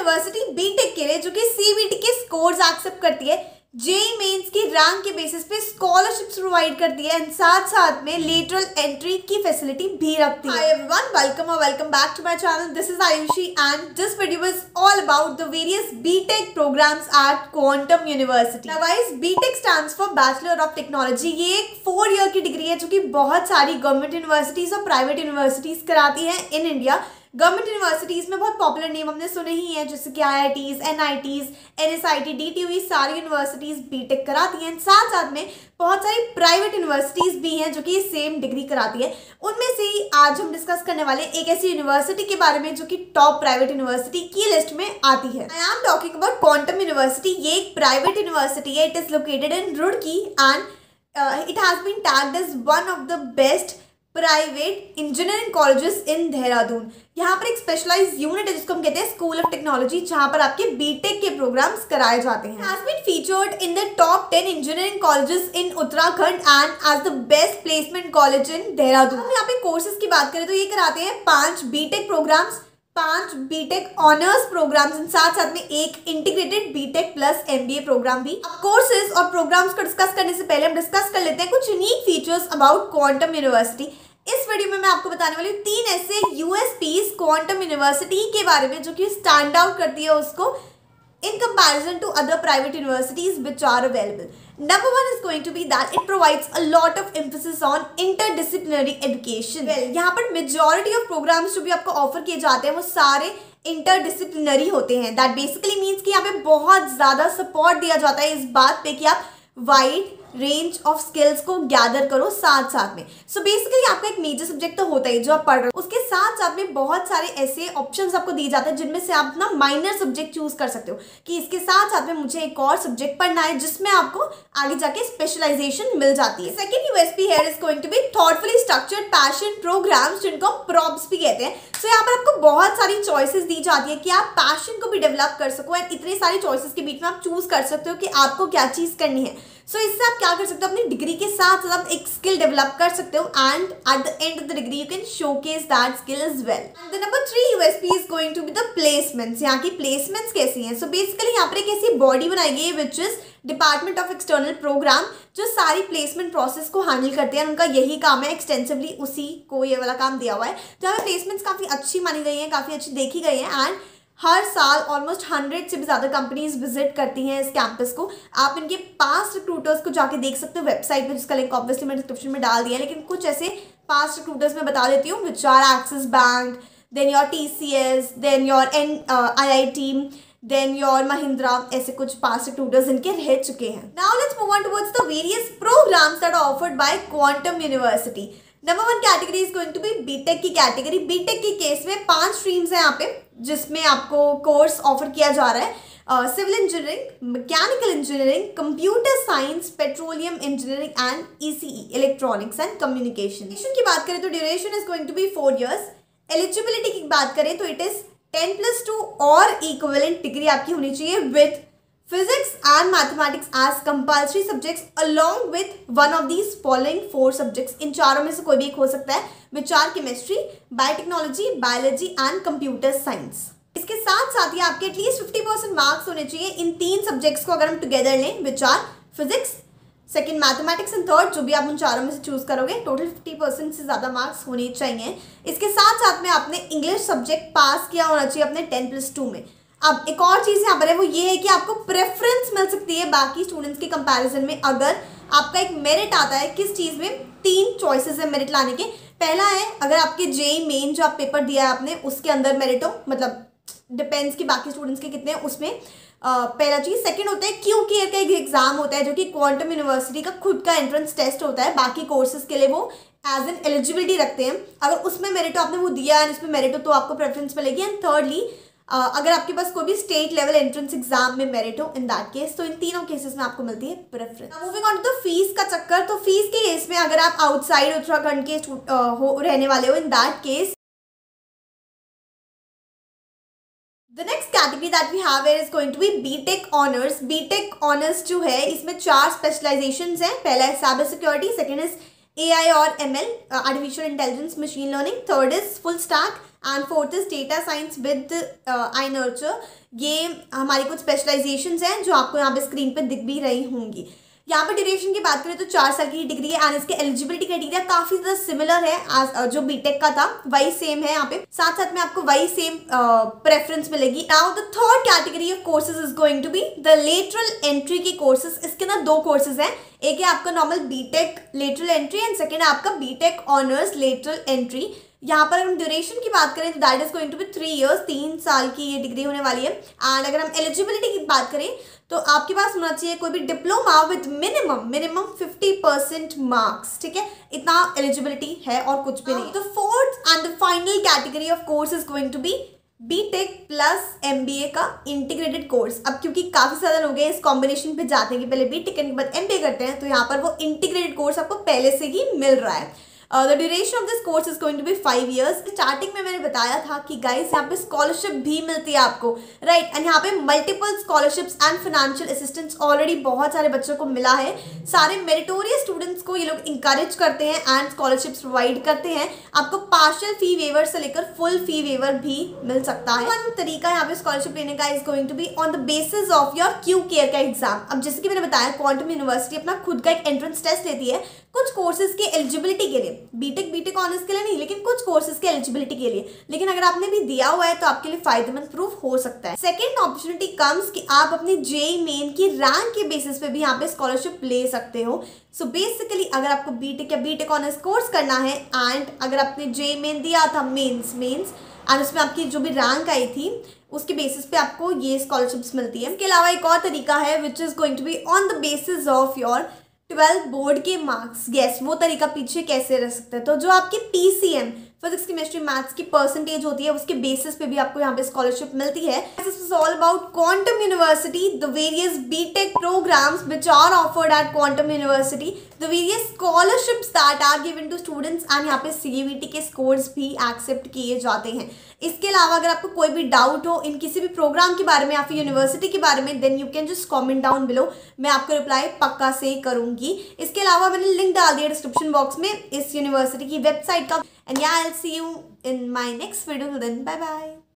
University BTech के लिए जो कि सीबीटी के स्कोर्स एक्सेप्ट करती है, जेई मेंस की रैंक के बेसिस पे स्कॉलरशिप्स प्रोवाइड करती है एंड साथ साथ में लेटरल एंट्री की फैसिलिटी भी रखती है। Hi everyone, welcome back to my channel. This is Ayushi and this video is all about the various BTech programmes at Quantum University. Now guys, BTech stands for Bachelor of Technology. ये एक 4 year की degree है जो कि बहुत सारी government universities और private universities कराती है इन इंडिया। गवर्नमेंट यूनिवर्सिटीज़ में बहुत पॉपुलर नेम हमने सुने ही हैं, जैसे कि IITs, NITs, NSIT, DTU, सारी यूनिवर्सिटीज़ बीटेक कराती हैं। साथ साथ में बहुत सारी प्राइवेट यूनिवर्सिटीज़ भी हैं जो कि सेम डिग्री कराती है। उनमें से ही आज हम डिस्कस करने वाले एक ऐसी यूनिवर्सिटी के बारे में जो कि टॉप प्राइवेट यूनिवर्सिटी की लिस्ट में आती है। I am talking about Quantum University. ये एक प्राइवेट यूनिवर्सिटी है। It is located in Roorkee and it has been tagged as one of the best private engineering colleges in Dehradun. यहाँ पर एक स्पेशलाइज यूनिट है जिसको हम कहते हैं स्कूल ऑफ टेक्नोलॉजी, जहाँ पर आपके बीटेक के प्रोग्राम्स कराए जाते हैं। Has been featured in the top 10 engineering colleges in Uttarakhand and as the best placement college in Dehradun. हम यहाँ पे कोर्सेज की बात करें तो ये कराते हैं 5 BTech programmes, 5 BTech honours programmes, साथ साथ में एक integrated BTech plus MBA programme भी। कोर्सेज और प्रोग्राम्स को डिस्कस करने से पहले हम डिस्कस कर लेते हैं कुछ unique features about Quantum University. इस वीडियो में मैं आपको बताने वाली हूँ 3 ऐसे USPs क्वांटम यूनिवर्सिटी के बारे में जो कि स्टैंड आउट करती है उसको in comparison to other private universities which are available. Number 1 is going to be that it provides a lot of emphasis on interdisciplinary education. Well, यहाँ पर majority of programs जो भी आपको ऑफर किए जाते हैं वो सारे interdisciplinary होते हैं। That basically means कि यहाँ पे बहुत ज़्यादा सपोर्ट दिया जाता है इस बात पे कि आप वाइड रेंज ऑफ स्किल्स को गैदर करो साथ साथ में। सो बेसिकली आपका एक मेजर सब्जेक्ट तो होता ही जो आप पढ़ रहे हो, उसके साथ साथ में बहुत सारे ऐसे ऑप्शंस आपको दिए जाते हैं जिनमें से आप अपना माइनर सब्जेक्ट चूज कर सकते हो कि इसके साथ साथ में मुझे एक और सब्जेक्ट पढ़ना है जिसमें आपको आगे जाके स्पेशलाइजेशन मिल जाती है। Second USP here is going to be thoughtfully structured passion programmes जिनको हम प्रॉप्स भी कहते हैं। सो यहाँ पर आपको बहुत सारी चॉइसेस दी जाती है कि आप पैशन को भी डेवलप कर सको एंड इतने सारे चॉइसेस के बीच में आप चूज कर सकते हो कि आपको क्या चीज करनी है। सो इससे आप क्या कर सकते हो, अपनी डिग्री के साथ साथ आप एक स्किल डेवलप कर सकते हो and at the end of the degree you can showcase that skill as well. The number 3 USP is going to be the placements. यहाँ की प्लेसमेंट्स कैसी हैं? सो बेसिकली यहाँ पर एक ऐसी बॉडी बनाई गई है which is department of external programme, जो सारी प्लेसमेंट प्रोसेस को हैंडल करते हैं। उनका यही काम है, एक्सटेंसिवली उसी को ये वाला काम दिया हुआ है। तो यहाँ प्लेसमेंट्स काफ़ी अच्छी मानी गई हैं, काफ़ी अच्छी देखी गई हैं एंड हर साल ऑलमोस्ट 100 से भी ज़्यादा कंपनीज विजिट करती हैं इस कैंपस को। आप इनके पास्ट रिक्रूटर्स को जाके देख सकते हो वेबसाइट पे, जिसका लिंक ऑब्वियसली मैंने डिस्क्रिप्शन में डाल दिया है। लेकिन कुछ ऐसे पास्ट रिक्रूटर्स मैं बता देती हूँ which are Axis Bank, then your TCS, then your IIT, then your Mahindra, ऐसे कुछ पास्ट रिक्रूटर्स इनके रह चुके हैं। Now let's move on towards the various programmes that are offered by Quantum University. Number 1 category is going to be BTech की category. BTech के case में 5 streams हैं यहाँ पे जिसमें आपको कोर्स ऑफर किया जा रहा है। Civil engineering, mechanical engineering, computer science, petroleum engineering and ECE, electronics and communication. की बात करें तो duration is going to be 4 years। Eligibility की बात करें तो इट इज 10+2 और इक्विवेलेंट डिग्री आपकी होनी चाहिए with Physics and Mathematics as compulsory subjects along with one of these following 4 subjects। इन चारों में से कोई भी एक हो सकता है, which are chemistry, biotechnology, biology and computer science। इसके साथ साथ ही आपके एटलीस्ट 50% मार्क्स होने चाहिए इन 3 सब्जेक्ट्स को अगर हम टुगेदर लें, which are physics, second mathematics and third जो भी आप उन चारों में से चूज करोगे। टोटल 50% से ज़्यादा मार्क्स होने चाहिए। इसके साथ साथ में आपने इंग्लिश सब्जेक्ट पास किया होना चाहिए अपने 10+2 में। अब एक और चीज़ यहाँ पर है, वो ये है कि आपको प्रेफरेंस मिल सकती है बाकी स्टूडेंट्स के कंपैरिजन में अगर आपका एक मेरिट आता है। किस चीज़ में? 3 चॉइसेस है मेरिट लाने के। पहला है अगर आपके जेई मेन जो आप पेपर दिया है आपने उसके अंदर मेरिट हो, मतलब डिपेंड्स कि बाकी स्टूडेंट्स के कितने हैं उसमें। पहला चीज़। सेकंड होता है QClear का एक एग्जाम होता है जो कि क्वांटम यूनिवर्सिटी का खुद का एंट्रेंस टेस्ट होता है। बाकी कोर्सेज के लिए वो एज एन एलिजिबिलिटी रखते हैं। अगर उसमें मेरिट हो, आपने वो दिया है उसमें मेरिट हो तो आपको प्रेफरेंस मिलेगी। एंड थर्डली अगर आपके पास कोई भी स्टेट लेवल एंट्रेंस एग्जाम में मेरिट हो इन दैट केस, तो इन तीनों केसेस में आपको मिलती है preference. Moving on to fees का चक्कर, तो फीस के केस में अगर आप आउटसाइड उत्तराखंड के रहने वाले हो in that case, the next category that we have is going to be BTech honours. BTech honours जो है इसमें 4 स्पेशलाइजेशंस हैं। पहला है cyber security, second is AI और ML, artificial intelligence, machine learning. Third is full stack and fourth is data science with iNurture. ये हमारी कुछ स्पेशलाइजेशंस हैं जो आपको यहाँ पे स्क्रीन पे दिख भी रही होंगी। यहाँ पर ड्यूरेशन की बात करें तो 4 साल की डिग्री है एंड इसके एलिजिबिलिटी क्राइटेरिया काफी ज्यादा सिमिलर है आज जो बीटेक का था, वही सेम है यहाँ पे। साथ साथ में आपको वही सेम प्रेफरेंस मिलेगी। Now the third category of courses is going to be the lateral entry के कोर्सेज। इसके अंदर 2 कोर्सेज हैं, एक है आपका normal BTech lateral entry and second है आपका बीटेक ऑनर्स लेटरल एंट्री। यहाँ पर हम ड्यूरेशन की बात करें तो that is going to be 3 years, 3 साल की ये डिग्री होने वाली है। एंड अगर हम एलिजिबिलिटी की बात करें तो आपके पास होना चाहिए कोई भी डिप्लोमा विद मिनिमम 50% मार्क्स, ठीक है, इतना एलिजिबिलिटी है और कुछ भी नहीं। तो fourth and the final category of course is going to be BTech plus MBA का इंटीग्रेटेड कोर्स। अब क्योंकि काफी ज्यादा लोग हैं इस कॉम्बिनेशन पे जाते हैं कि पहले बीटेक करने के बाद MBA करते हैं, तो यहाँ पर वो इंटीग्रेटेड कोर्स आपको पहले से ही मिल रहा है। The duration of this course is going to be 5 years। Starting में मैंने बताया था कि गाइस यहाँ पे स्कॉलरशिप भी मिलती है आपको, राइट, एंड यहाँ पे multiple scholarships and financial assistance already बहुत सारे बच्चों को मिला है। सारे मेरिटोरियस स्टूडेंट्स को ये लोग इंकरेज करते हैं एंड स्कॉलरशिप्स प्रोवाइड करते हैं। आपको पार्शियल फी वेवर से लेकर फुल फी वेवर भी मिल सकता है। वन तरीका यहाँ पे स्कॉलरशिप लेने का is going to be on the basis of your QCare का एग्जाम। अब जैसे कि मैंने बताया क्वांटम यूनिवर्सिटी अपना खुद का एक एंट्रेंस टेस्ट लेती है कुछ कोर्सेज के एलिजिबिलिटी के लिए, बीटेक ऑनर्स के लिए नहीं, लेकिन कुछ कोर्सेज के एलिजिबिलिटी के लिए। लेकिन अगर आपने भी दिया हुआ है तो आपके लिए फायदेमंद प्रूफ हो सकता है। सेकेंड अपॉर्चुनिटी कम्स कि आप अपनी JEE मेन की रैंक के बेसिस पे भी यहाँ पे स्कॉलरशिप ले सकते हो। सो बेसिकली अगर आपको बीटेक या बीटेक ऑनर्स कोर्स करना है एंड अगर आपने JEE मेन दिया था मेंस एंड उसमें आपकी जो भी रैंक आई थी उसके बेसिस पे आपको ये स्कॉलरशिप्स मिलती है। इसके अलावा एक और तरीका है which is going to be on the basis of your 12th board के मार्क्स। गेस वो तरीका पीछे कैसे रह सकता है? तो जो आपकी PCM फिजिक्स केमिस्ट्री मैथ्स की परसेंटेज होती है उसके बेसिस पे भी आपको यहाँ पे स्कॉलरशिप मिलती है। This is all about Quantum University, the various BTech programmes which are offered at Quantum University, the various scholarships that are given to students and यहाँ पे CUET के स्कोर्स भी एक्सेप्ट किए जाते हैं। इसके अलावा अगर आपको कोई भी डाउट हो इन किसी भी प्रोग्राम के बारे में या फिर यूनिवर्सिटी के बारे में, then you can just comment down below, मैं आपको रिप्लाई पक्का से करूंगी। इसके अलावा मैंने लिंक डाल दिया डिस्क्रिप्शन बॉक्स में इस यूनिवर्सिटी की वेबसाइट का। And yeah I will see you in my next video. Till then, bye bye.